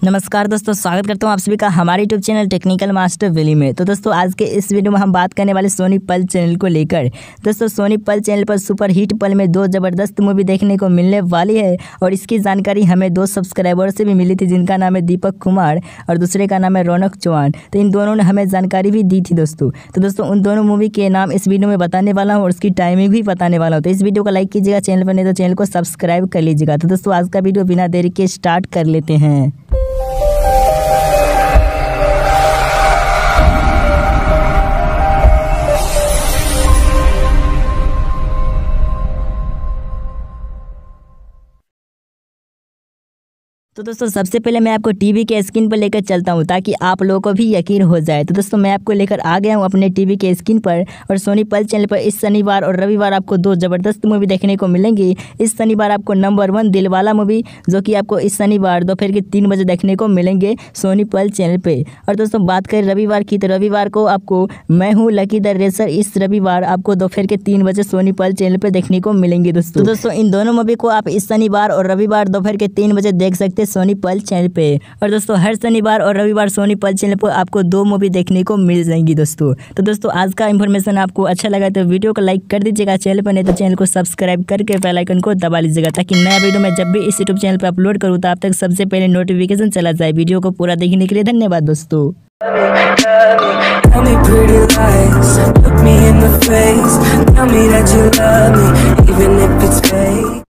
नमस्कार दोस्तों, स्वागत करता हूं आप सभी का हमारे यूट्यूब चैनल टेक्निकल मास्टर विली में। तो दोस्तों आज के इस वीडियो में हम बात करने वाले सोनी पल चैनल को लेकर। दोस्तों सोनी पल चैनल पर सुपर हिट पल में 2 ज़बरदस्त मूवी देखने को मिलने वाली है और इसकी जानकारी हमें 2 सब्सक्राइबर से भी मिली थी, जिनका नाम है दीपक कुमार और दूसरे का नाम है रौनक चौहान। तो इन दोनों ने हमें जानकारी भी दी थी दोस्तों। तो दोस्तों उन दोनों मूवी के नाम इस वीडियो में बताने वाला हूँ और उसकी टाइमिंग भी बताने वाला हूँ। तो इस वीडियो को लाइक कीजिएगा, चैनल पर नहीं तो चैनल को सब्सक्राइब कर लीजिएगा। तो दोस्तों आज का वीडियो बिना देरी के स्टार्ट कर लेते हैं। तो दोस्तों सबसे पहले मैं आपको टीवी के स्क्रीन पर लेकर चलता हूं ताकि आप लोगों को भी यकीन हो जाए। तो दोस्तों मैं आपको लेकर आ गया हूं अपने टीवी के स्क्रीन पर और सोनी पल चैनल पर इस शनिवार और रविवार आपको 2 ज़बरदस्त मूवी देखने को मिलेंगी। इस शनिवार आपको नंबर 1 दिलवाला मूवी, जो कि आपको इस शनिवार दोपहर के 3 बजे देखने को मिलेंगे सोनी पल चैनल पे। और दोस्तों बात करें रविवार की, तो रविवार को आपको मैं हूँ लकी द रेसर इस रविवार आपको दोपहर के 3 बजे सोनी पल चैनल पर देखने को मिलेंगी दोस्तों। तो दोस्तों इन दोनों मूवी को आप इस शनिवार और रविवार दोपहर के 3 बजे देख सकते सोनी पल चैनल पे। और दोस्तों हर शनिवार और रविवार सोनी पल चैनल पर आपको 2 मूवी देखने को मिल जाएंगी दोस्तों। तो दोस्तों आज का इंफॉर्मेशन आपको अच्छा लगा तो वीडियो को लाइक कर दीजिएगा, चैनल पर नहीं तो चैनल को सब्सक्राइब करके बेल आइकन को दबा लीजिएगा ताकि नया वीडियो मैं जब भी इस यूट्यूब चैनल पर अपलोड करूँ तो आप तक सबसे पहले नोटिफिकेशन चला जाए। वीडियो को पूरा देखने के लिए धन्यवाद दोस्तों। Tell me pretty lies, look me in the face, tell me that you love me, even if it's fake.